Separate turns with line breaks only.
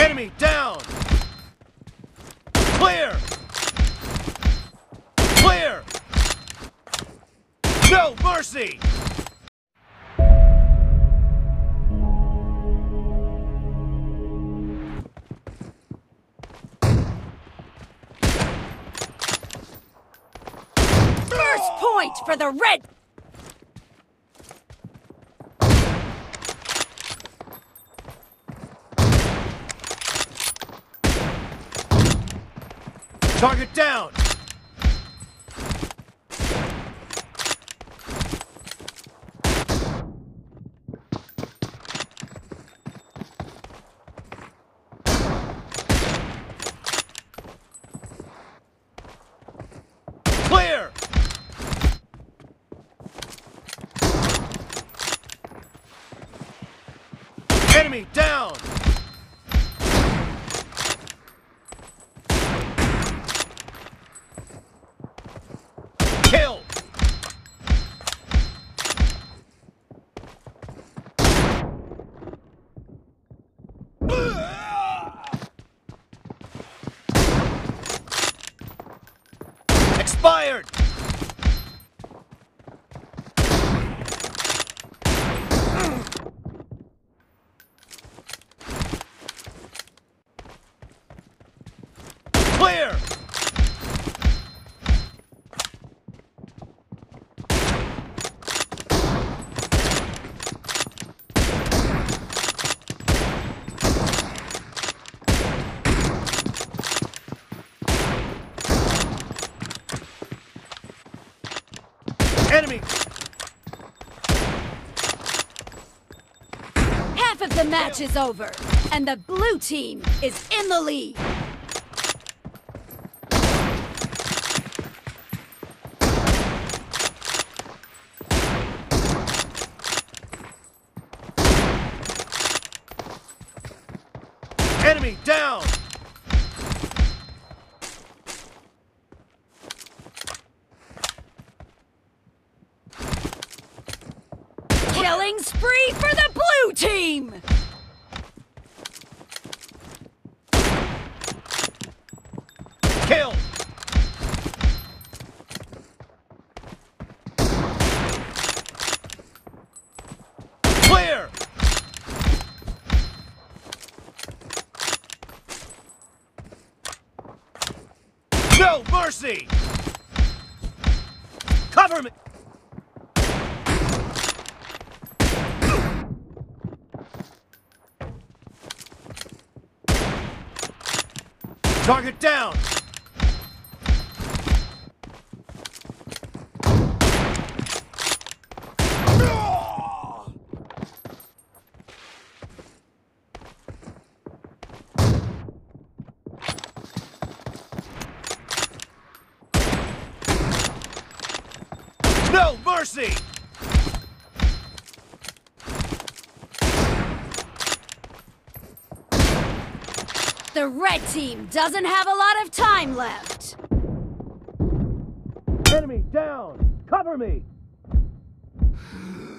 Enemy down! Clear! Clear! No mercy!
First point for the red!
Target down! Clear! Enemy down! Kill! Expired! Clear! Enemy!
Half of the match is over, and the blue team is in the lead.
Enemy down!
Killing spree for the blue team!
Kill! Clear! No mercy! Cover me! Target down! No mercy!
The red team doesn't have a lot of time left.
Enemy down! Cover me!